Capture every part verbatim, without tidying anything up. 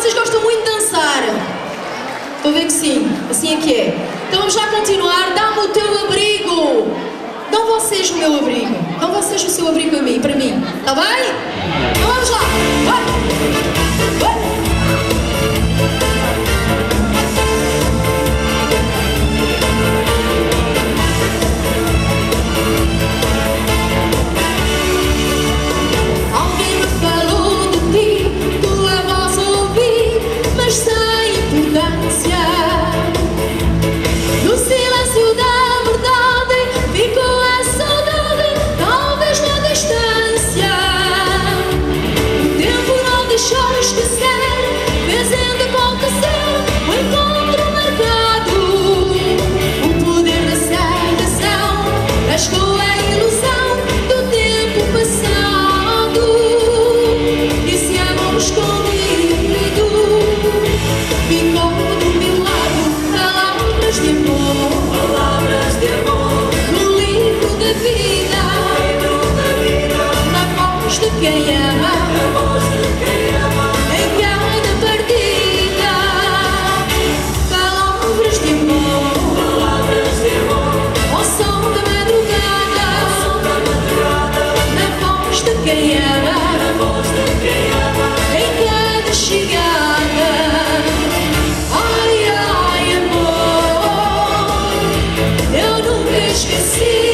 vocês gostam muito de dançar. Estou a ver que sim, assim é que é. Então vamos já continuar. Dá-me o teu abrigo. Dão vocês o meu abrigo. Dão vocês o seu abrigo a mim, para mim. Está bem? Então vamos lá. Vai. Vai. Quem ama, a voz de quem ama, em cada partida, palavras de amor, palavras de amor, ao som da madrugada, ao som da madrugada, na voz de quem ama, a voz de quem ama, em cada chegada. Ai, ai, amor, eu nunca esqueci.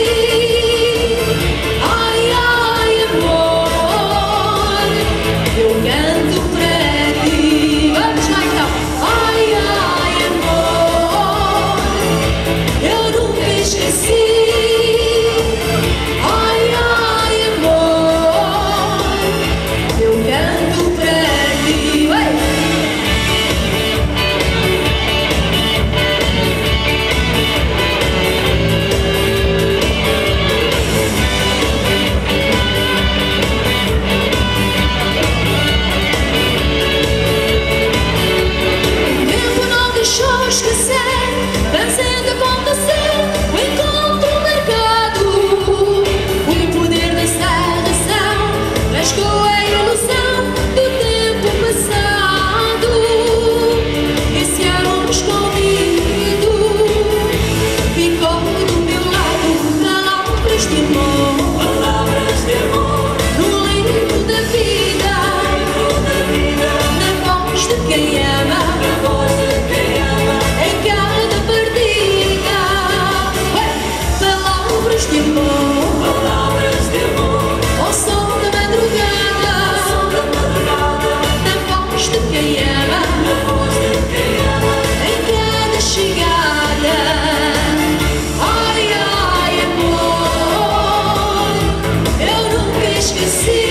Esqueci.